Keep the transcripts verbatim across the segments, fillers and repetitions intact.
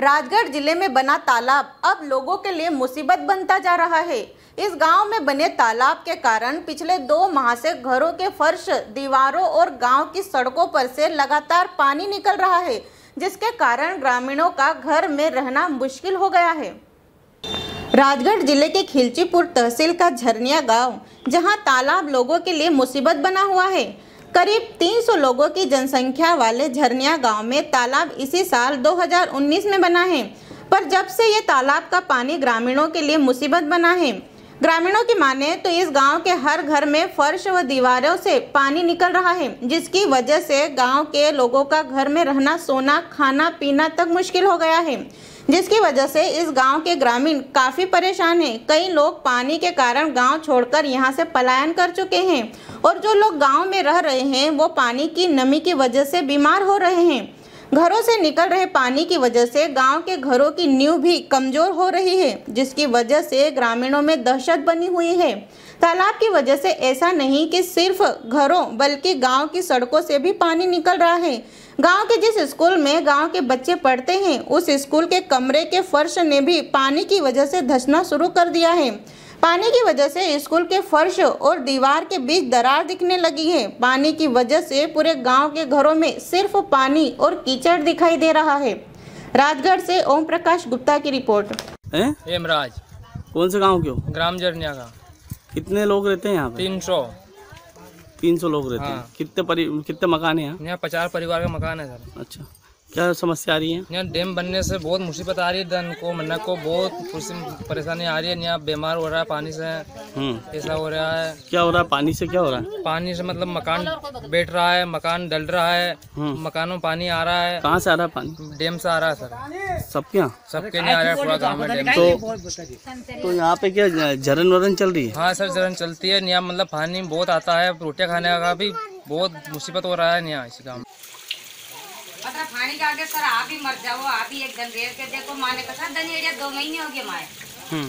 राजगढ़ जिले में बना तालाब अब लोगों के लिए मुसीबत बनता जा रहा है। इस गांव में बने तालाब के कारण पिछले दो माह से घरों के फर्श, दीवारों और गांव की सड़कों पर से लगातार पानी निकल रहा है, जिसके कारण ग्रामीणों का घर में रहना मुश्किल हो गया है। राजगढ़ जिले के खिलचीपुर तहसील का झरनिया गांव, जहां तालाब लोगों के लिए मुसीबत बना हुआ है। करीब तीन सौ लोगों की जनसंख्या वाले झरनिया गांव में तालाब इसी साल दो हज़ार उन्नीस में बना है, पर जब से ये तालाब का पानी ग्रामीणों के लिए मुसीबत बना है। ग्रामीणों की माने तो इस गांव के हर घर में फर्श व दीवारों से पानी निकल रहा है, जिसकी वजह से गांव के लोगों का घर में रहना, सोना, खाना पीना तक मुश्किल हो गया है, जिसकी वजह से इस गांव के ग्रामीण काफ़ी परेशान हैं। कई लोग पानी के कारण गांव छोड़कर यहां से पलायन कर चुके हैं और जो लोग गांव में रह रहे हैं वो पानी की नमी की वजह से बीमार हो रहे हैं। घरों से निकल रहे पानी की वजह से गांव के घरों की नींव भी कमज़ोर हो रही है, जिसकी वजह से ग्रामीणों में दहशत बनी हुई है। तालाब की वजह से ऐसा नहीं कि सिर्फ घरों बल्कि गांव की सड़कों से भी पानी निकल रहा है। गांव के जिस स्कूल में गांव के बच्चे पढ़ते हैं, उस स्कूल के कमरे के फर्श ने भी पानी की वजह से धंसना शुरू कर दिया है। पानी की वजह से स्कूल के फर्श और दीवार के बीच दरार दिखने लगी है। पानी की वजह से पूरे गांव के घरों में सिर्फ पानी और कीचड़ दिखाई दे रहा है। राजगढ़ से ओम प्रकाश गुप्ता की रिपोर्ट। हेमराज। कौन से गांव के हो? ग्राम झरनिया का। कितने लोग रहते हैं यहाँ पे? तीन सौ तीन सौ लोग रहते हाँ। हैं। कितने परि कितने मकान है यहाँ? यहाँ पचास परिवार का मकान है सर। अच्छा, क्या समस्या आ रही है? यहाँ डैम बनने से बहुत मुसीबत आ रही है, धन को मन्नत को बहुत परेशानी आ रही है। यहाँ बीमार हो रहा है पानी से, ऐसा हो रहा है। क्या हो रहा है पानी से? क्या हो रहा है पानी से? मतलब मकान बैठ रहा है, मकान डल रहा है, मकानों में पानी आ रहा है। कहाँ से आ रहा है पानी? डैम से आ रहा है सर। सबके यहाँ? सबके नहीं आ रहा है, पूरा गाँव में डैम। तो तो यहाँ पे क्या झरन वरन चल रही है? हाँ सर, झरन चलती है यहाँ। मतलब पानी बहुत आता है, रोटियाँ खाने का भी बहुत मुसीबत हो रहा है यहाँ इस गाँव में। पानी का आगे सर आप ही मर जाओ, आप ही एक दिन देर के देखो। माने का सर दनिया दो महीने हो गए माए। हम्म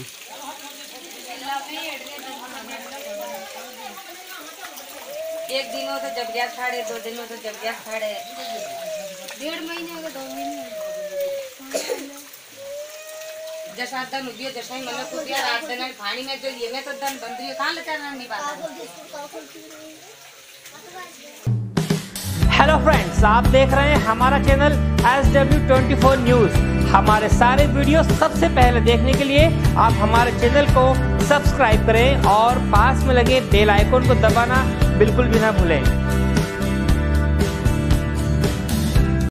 एक दिन हो तो जब गैस खाड़े, दो दिन हो तो जब गैस खाड़े, डेढ़ महीने हो गए, दो महीने। जैसा दन उदियो जैसा ही मतलब को दिया रात दिन पानी में जो ये में तो दन बंद रही है, कहाँ लेकर नहीं पाता। हेलो फ्रेंड्स, आप देख रहे हैं हमारा channel S W twenty four news. हमारे सारे वीडियो सबसे पहले देखने के लिए आप हमारे चैनल को सब्सक्राइब करें और पास में लगे बेल आइकन को दबाना बिल्कुल भी ना भूलें।